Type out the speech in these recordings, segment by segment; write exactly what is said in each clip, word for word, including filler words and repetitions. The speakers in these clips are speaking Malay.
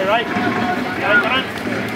Right, right. Right, right.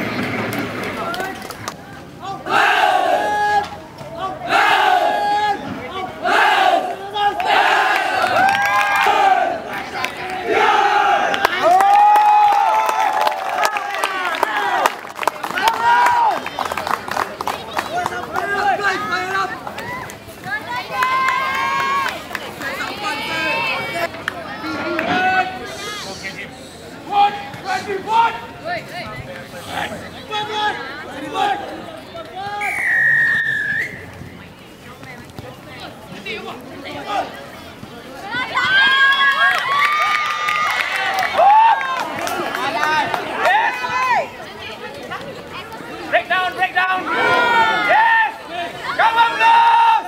Break down, break down. Yes! Come on, Blues!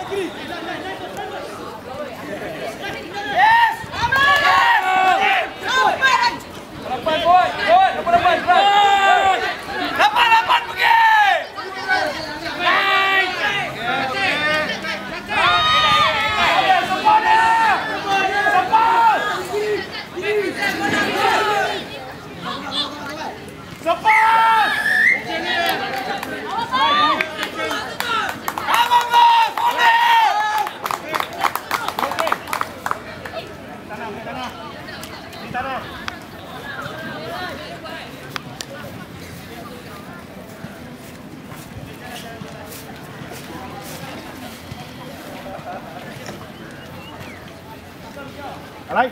Yes! Come on! Lapan, boy. Good. Lapan, lapan. Lapan, lapan, pergi! Support dia! Support! Support! Alright.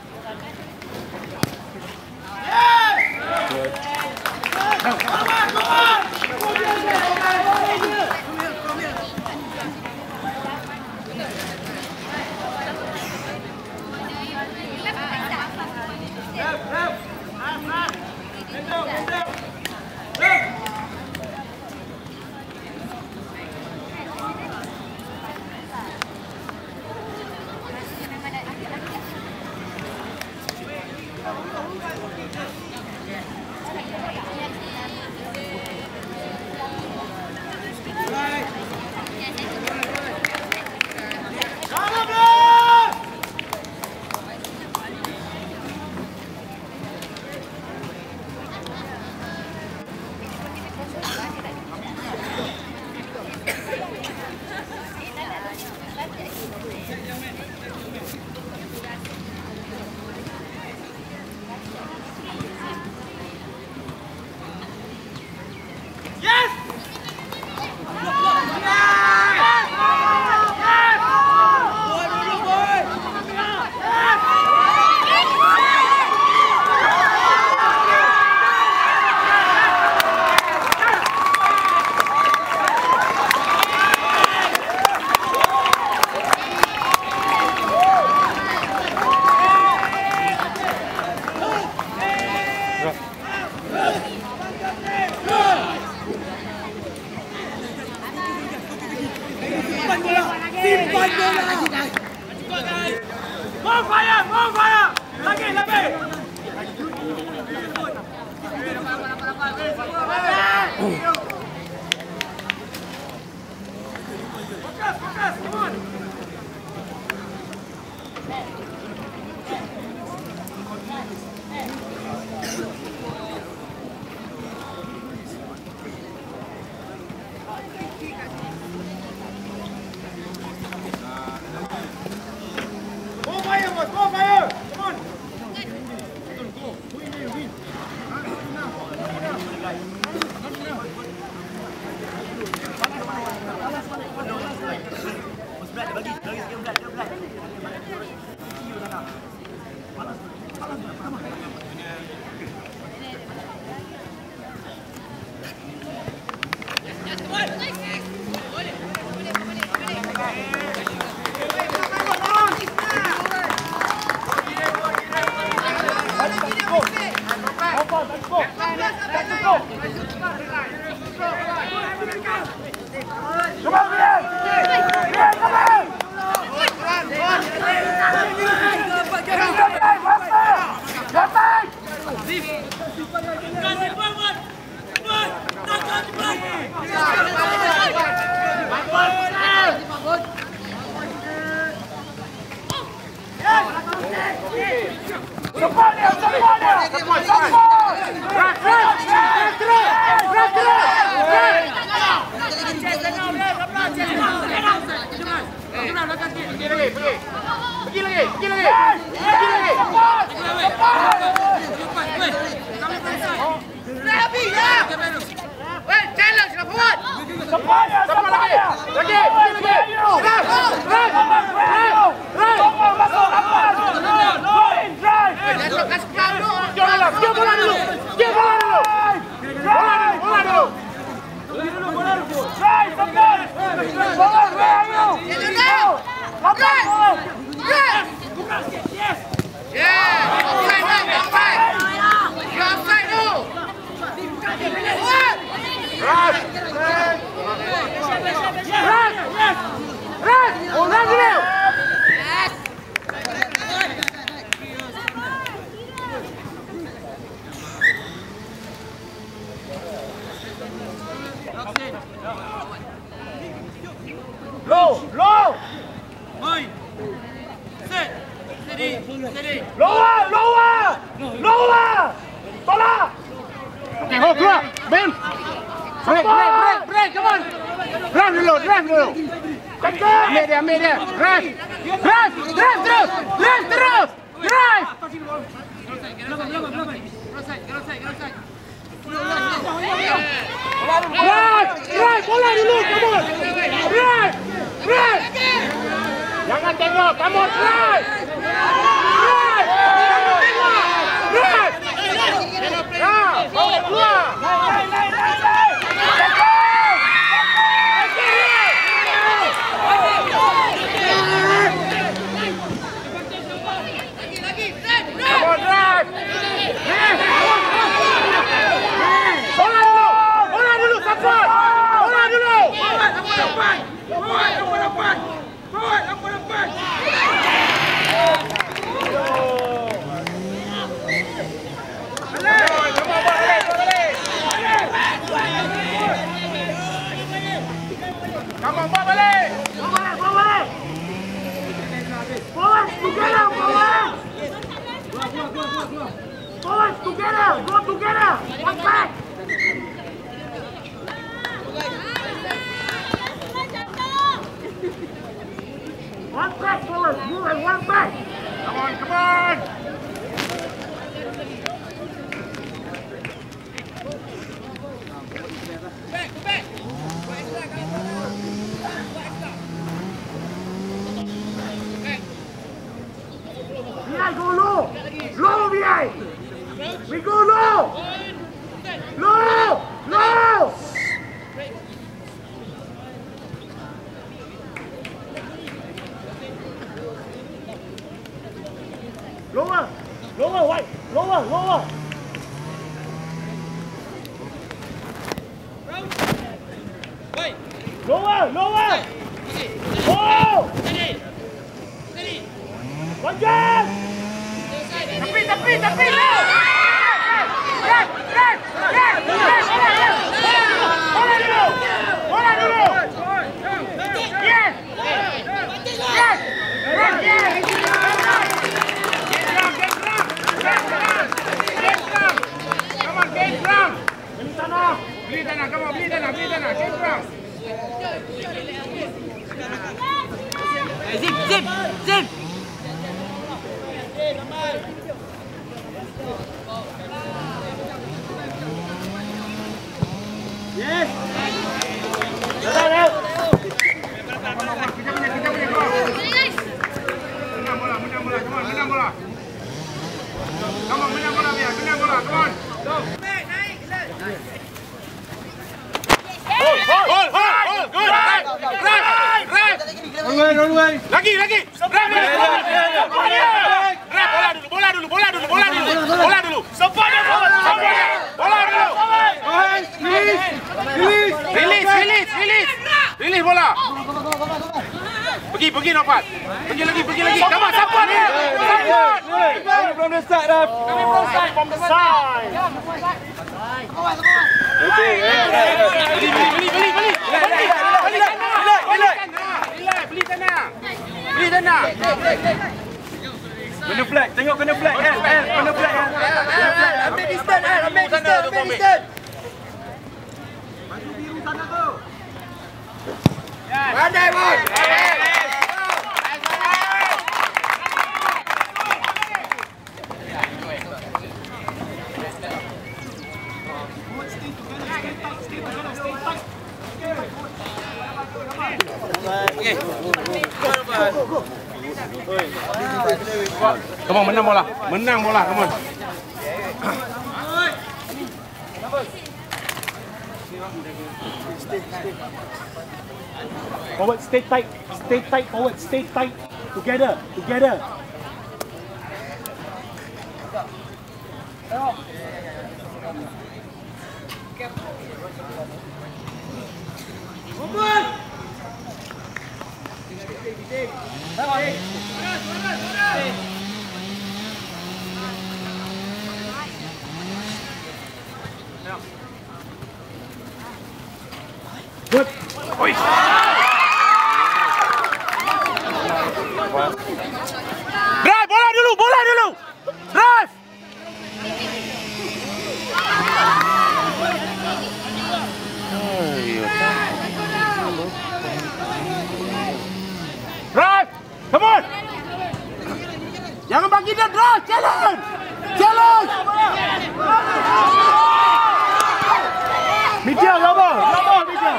Good. Come on, come on! More fire! More fire! Lagi, lagi! Fokus, fokus, come on! More fire, boys! More fire! Come on! Support! Pergi lagi, pergi lagi, pergi lagi. Rabi ya. Weh, challenge lah forward. Semuanya, semuanya. Lagi, pergi lagi. Ras, ras, ras, ras. Masuk, masuk. Go in, drive. Jangan kasih kau dulu. Janganlah, dia bola dulu. Dia bola dulu. Bola dulu, bola dulu. Bola dulu. Drive, tekan. Bola, where are you? Lambat, bola. Yes. Yes. Yeah. Offside now, offside. You offside now. Forward. Ras. Ras. Ras. Bola dulu. Low, low. Point. Set. Steady. Steady. Lower, lower. Lower. Tolak. Okay, hold, keluar. Ben. Break, break, break, break, come on. Run dulu, run dulu. Ambil dia, ambil dia. Run. Run, run terus. Run terus. Drive. Run, run, bola dulu, come on. Run, run. Jangan tengok, come on, run. Run. Jangan tengok. Run. Run. Bawa keluar. Come on, bawa balik. Bawa balik, bawa balik. Forward, together, forward. Forward, together, go together. One back. One back, forward, move and one back. Come on, come on. Back, back. Behind, go low. Low behind. We go low. Low. Low. Lower. Lower, white. Lower, lower. Wait. Lower, lower. Oh. Steady. Steady. Panjang. Tapi, tapi, tapi. Red, red, red, red. Bola dulu. Bola dulu. Yes. Yes. Yes, yes. Get drum, get drum. Get drum. Get drum. Come on, get drum. Beli tanah. Beli tanah, come on, beli tanah, beli tanah. Get drum. Zip, zip, zip. Yes. Jalan, Leo. Menang bola, menang bola, come on, menang bola. Come on, menang bola, Mia, menang bola, come on. Go. Hold, hold, hold, hold, good. Right, right, right. Wrong way, wrong way. Lagi, lagi. Right, right. Bola dulu, bola dulu, bola dulu, bola dulu, bola dulu. Semuanya bola, semuanya. Bola dulu. Release, release, release, release, release. Release bola. Pergi, pergi Nofat. Pergi lagi, pergi lagi. Come on, support dia. Support. From the side, Raf. Coming from the side, from the side. Okay. Beli, beli, beli, beli. Beli, beli, beli. Beli tanah. Beli tanah. Beli tanah. Kena flag, tengok kena flag. Eh, eh, kena flag. Kena flag. Ambil distance, eh. Ambil distance, ambil distance. Baju biru sana tu. Pandai, Bos. Come on, menang bola. Menang bola, come on. Forward, stay tight. Stay tight, forward. Stay tight. Together, together. Good. Oi. Drive, bola dulu, bola dulu. Drive. Drive. Come on. Jangan bagi dia drive. Challenge. Challenge. Media, rubber. Rubber, media.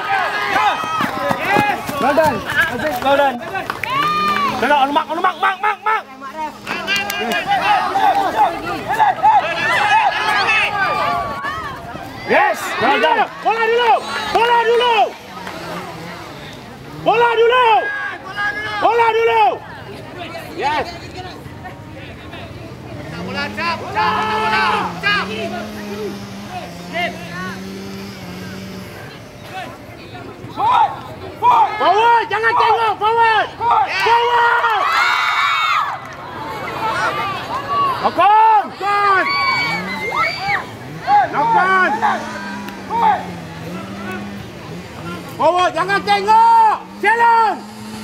Well done. Aziz, well done. Tengok, mak, mak, mak, mak, mak. Yes, well done. Bola dulu. Bola dulu. Bola dulu. Bola dulu. Yes. Bola cap, cap, bola, cap. Forward! Forward! Forward, jangan tengok, forward. Forward. Nakon, nakon. Nakon. Forward, jangan tengok. Challenge.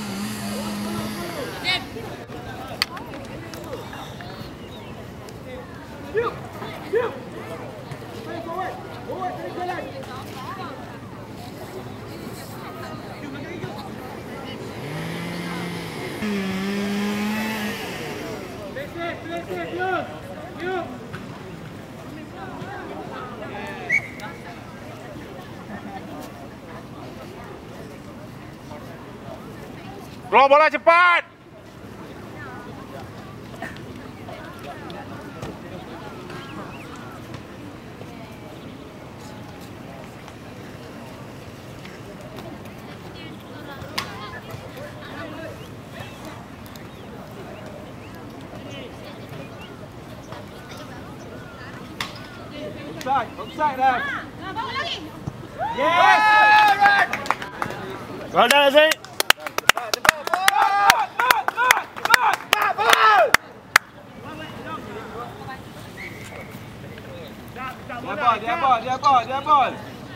Keluar bola cepat. Offside, offside dah. Bawa lagi. Yes! Well done, Aziz. Dia ball, dia ball, dia ball, dia ball.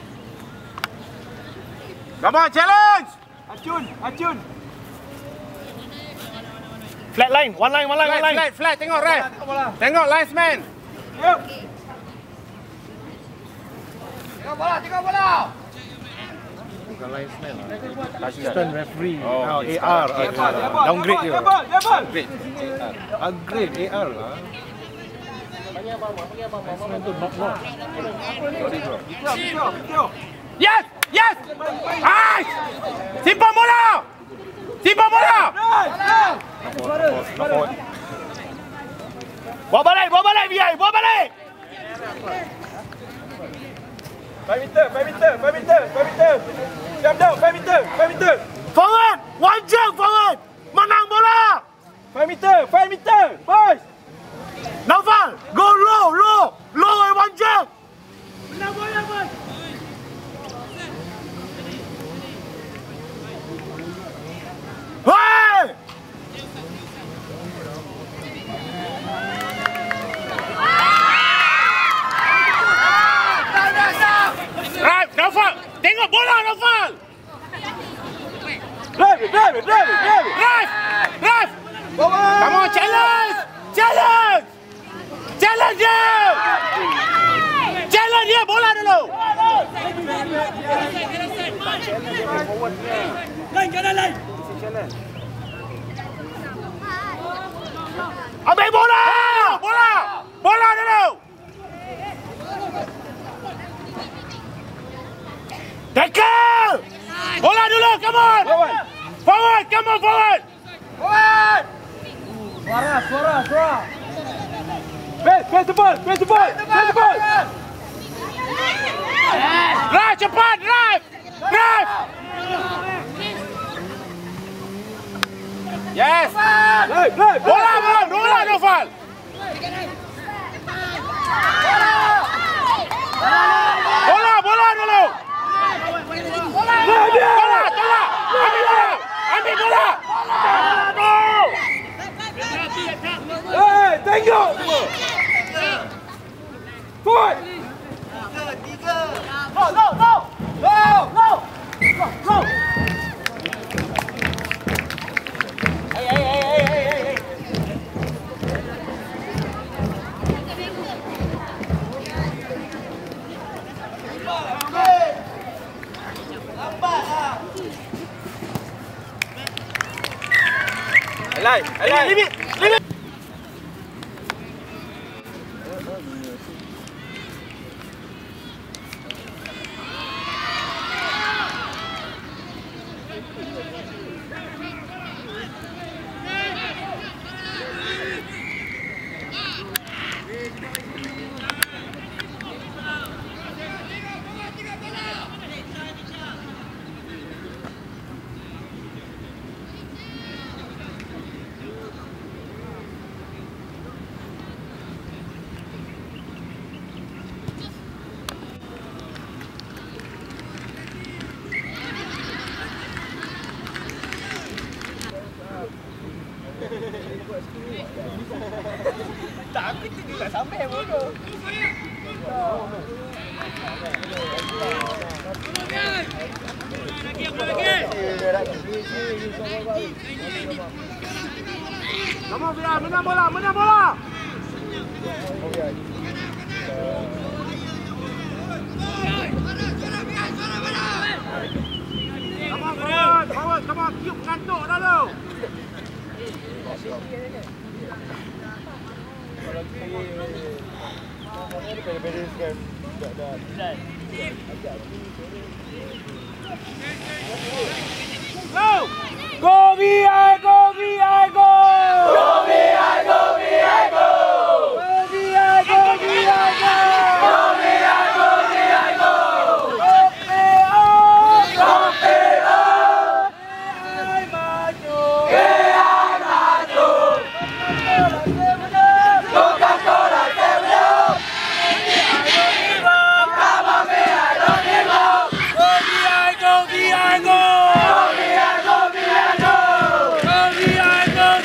Come on, challenge. Acun, acun. Flat line, one line, one line, one Flat, line. flat, flat. Tengok, Ray. Tengok, linesman. Yuk. Tengok bola, tengok bola. Assistant referee. Oh, Now okay. A R. Dia ball, dia ball. Downgrade dia dia. ball, dia ball. Upgrade A R lah. Assistant tu knock knock. Video, video, video. Yes, yes. Nice. Simpan bola. Simpan bola. Bawa balik, bawa balik B I, bawa balik. five meter, five meter, five meter, five meter. Jump down, five meter, five meter. Forward, one jump forward. Menang bola. five meter, five meter. Boys. Naufal, go low, low, low and one jump. Menang bola, boys. Hey! Right, Naufal. Tengok bola, Naufal. Drive it, drive it, drive it, drive it. Drive, drive. Forward. Come on, challenge. Challenge! Challenge dia! Challenge dia, bola dulu! Lain, kanan lain. Ambil bola! Bola! Bola dulu! Tackle! Bola dulu, come on! Forward, come on, forward! Forward! Suara, suara, suara. Pass, pass the ball, pass the ball, pass the ball. Drive cepat, drive! Drive! Yes! Drive, drive. Bola belum, bola Noval! Bola, bola dulu! Bola, bola! Ambil bola! Ambil bola! Hey, tengok semua. Forward. Go, go, go! Go! Go! Go, go! Hey, hey, hey, hey, hey, hey! Alai, alai. Limit, limit! Tapi tu dia tak sampai bodoh. Come on, Fira, menang bola, menang bola! Come on, forward, forward, come on, tiup ngantuk dah lu! Go! Go V I, go V I, go! Go V I, go V I, go! Go V I, go V I, go! Go V I, go V I, go! Go P O! Go P O! Ai maju! K I maju! Coca-Cola seven up! Come on, V I, don't give up! Go V I, go V I, go! Go V I, go V I, go! Go V I, go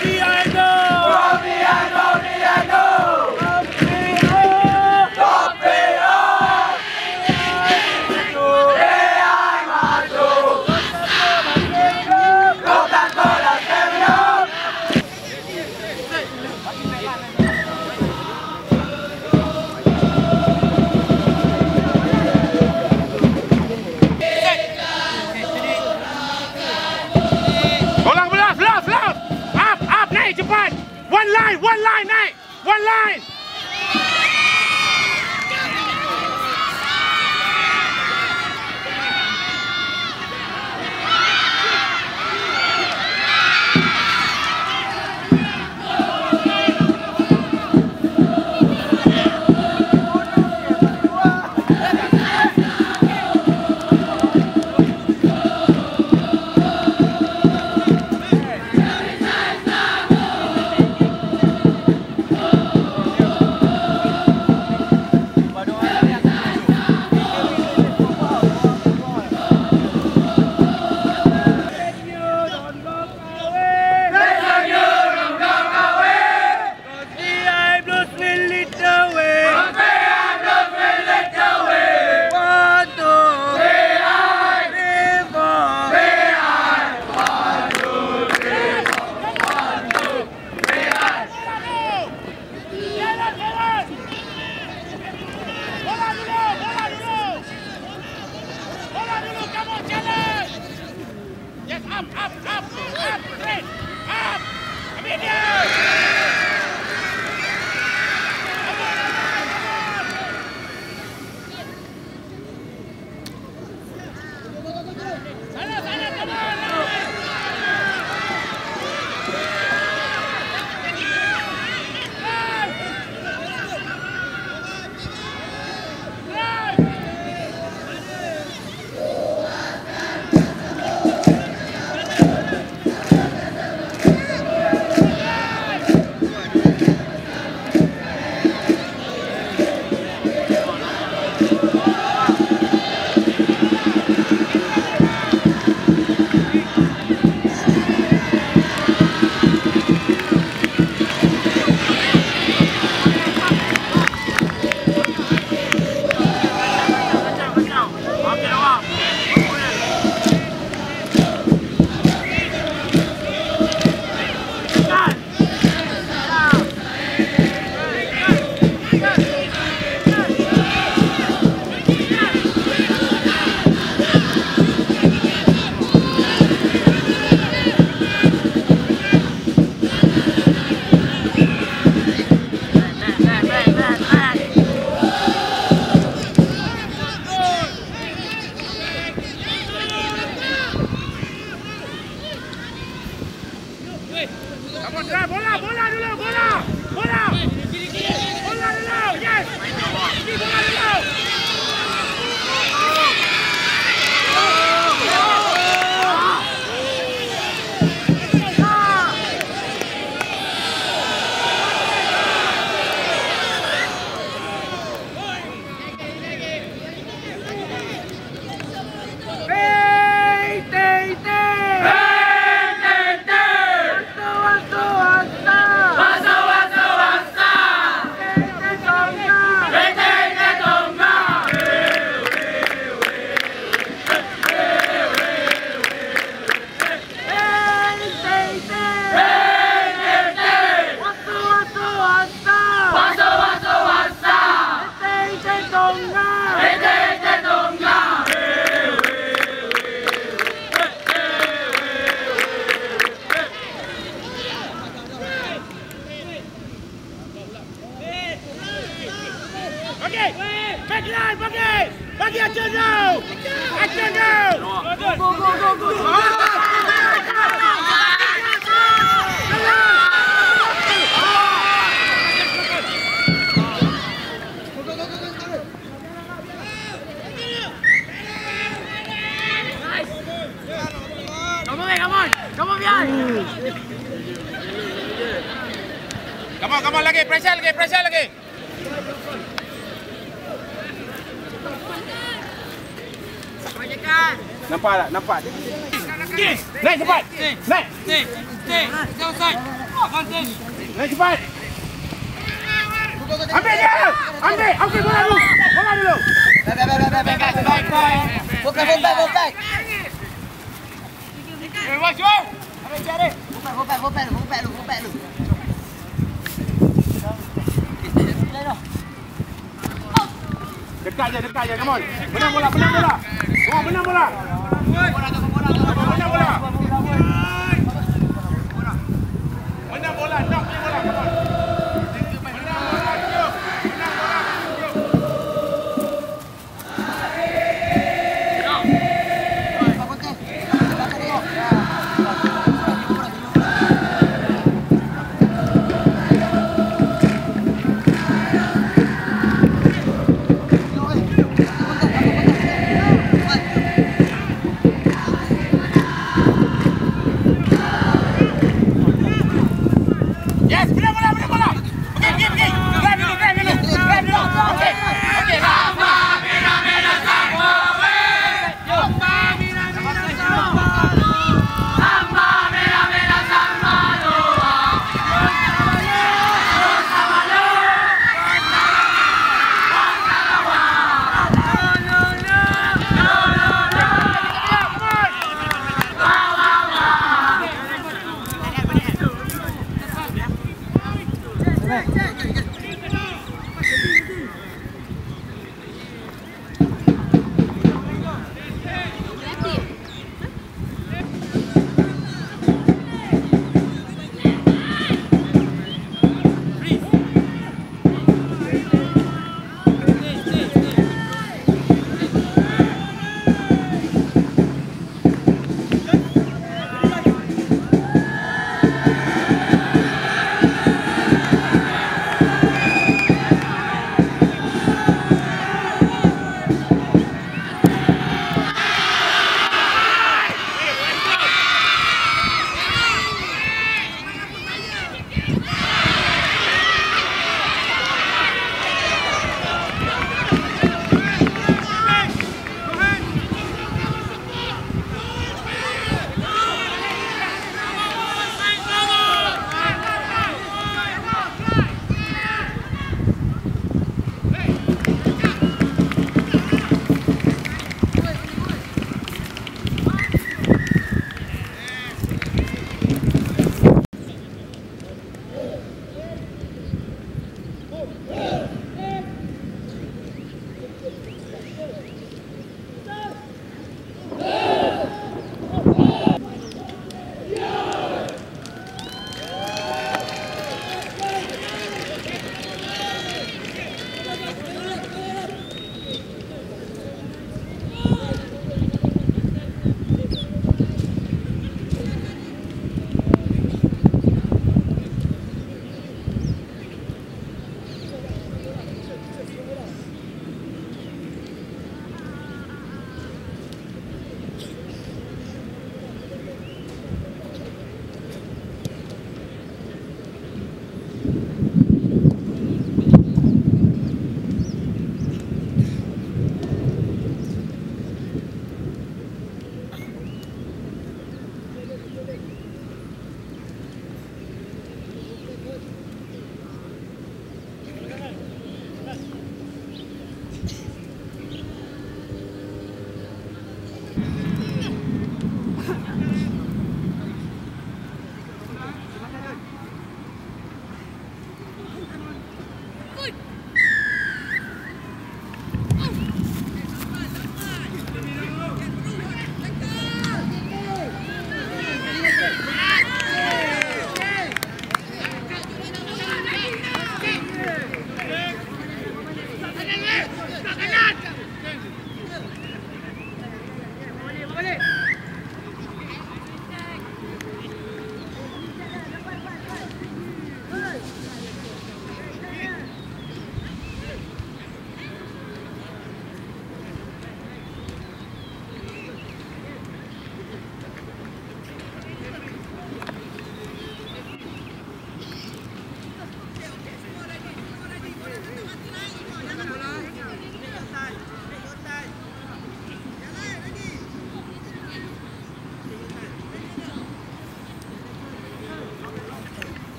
Bagi! Back line, bagi! Bagi action now! Action now! Go, go, go, go, go. Come on, come on lagi, pressure lagi, pressure lagi. Nampak tak? Nampak? Naik cepat. Naik. Naik cepat. Ambil dia. Ambil, ambil bola dulu. Bola dulu. Baik, baik, baik, baik, baik, baik, baik. Bukan, bukan, bukan. Eh, wah, jom. Ambil cari. Bukan, bukan, bukan, bukan lu, bukan lu. Dekat je, dekat je. Come on. Menang bola, menang bola. Come on, menang bola. Menang bola. Menang bola, nak punya bola. Come on. Menang bola, jom. Menang bola. Yes, menang bola, menang bola. Okey, pergi, pergi. Drive dulu, drive dulu. Drive dulu. Okey. Okey, dah.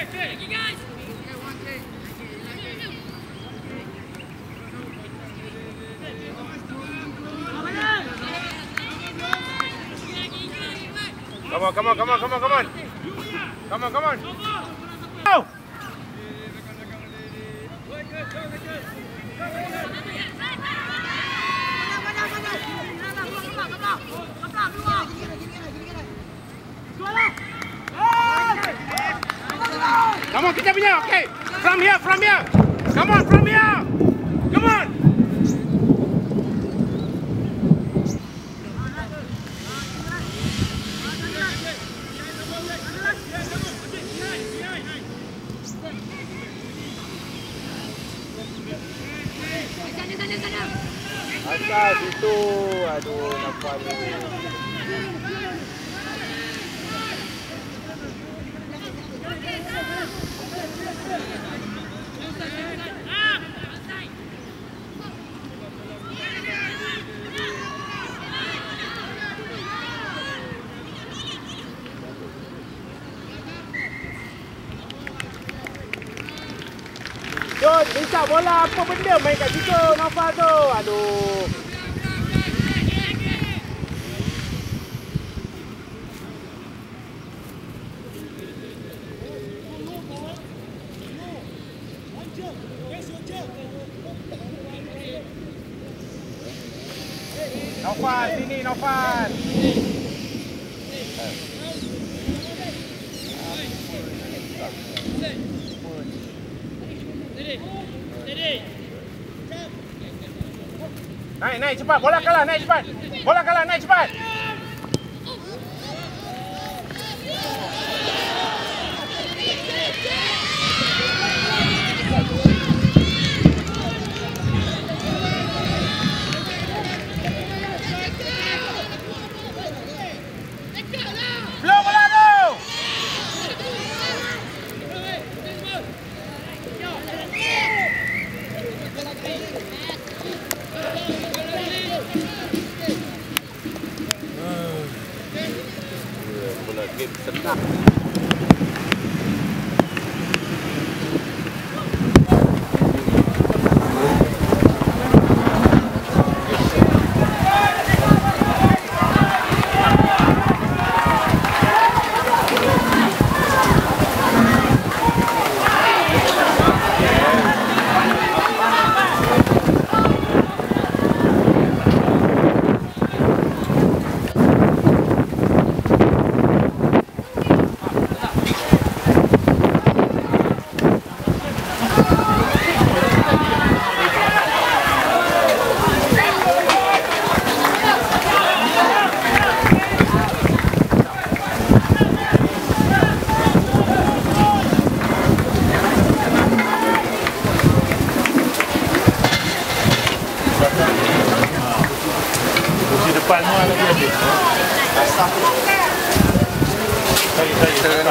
Come on, come on, come on, come on, come on. Come on, come on. Go! Come on, kita punya. Okay. From here, from here. Come on, from here. Come on. Asal situ. Aduh, nampak ni. Jod, minta bola apa benda main kat situ, Naufal tu. Aduh. Naufal, sini Naufal. Naik, naik cepat. Bola kalah, naik cepat. Bola kalah, naik cepat. Belum bola tu. Bola game senang. Kursi depan semua lagi ada. Sorry, sorry.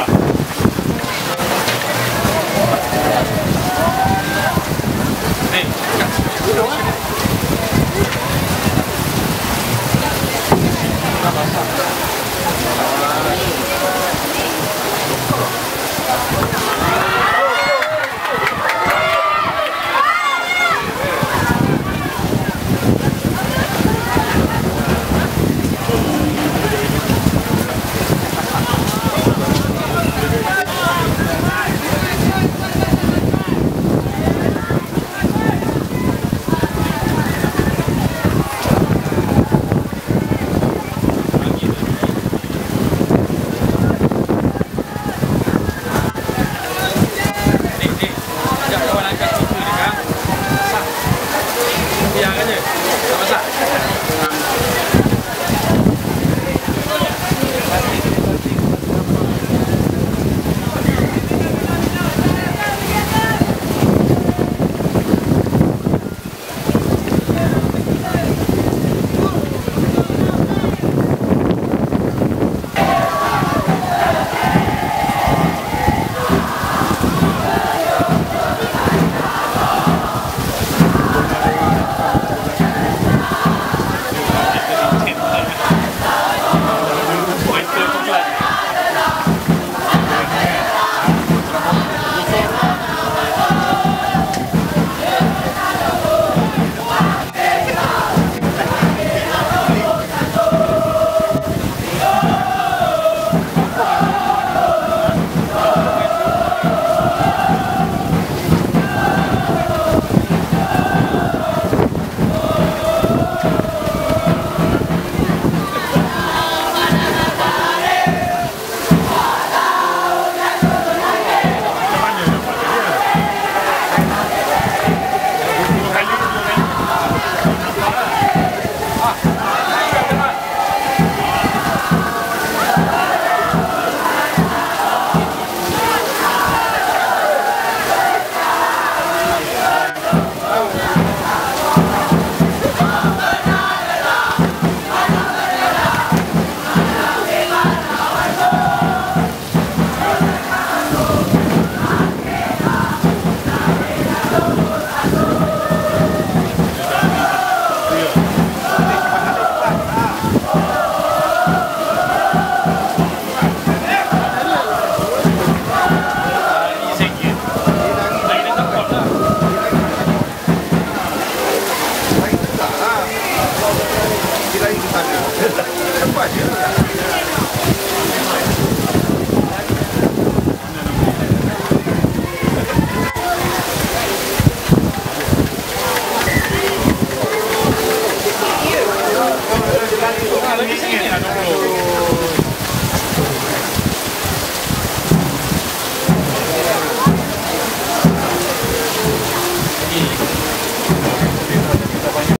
Red.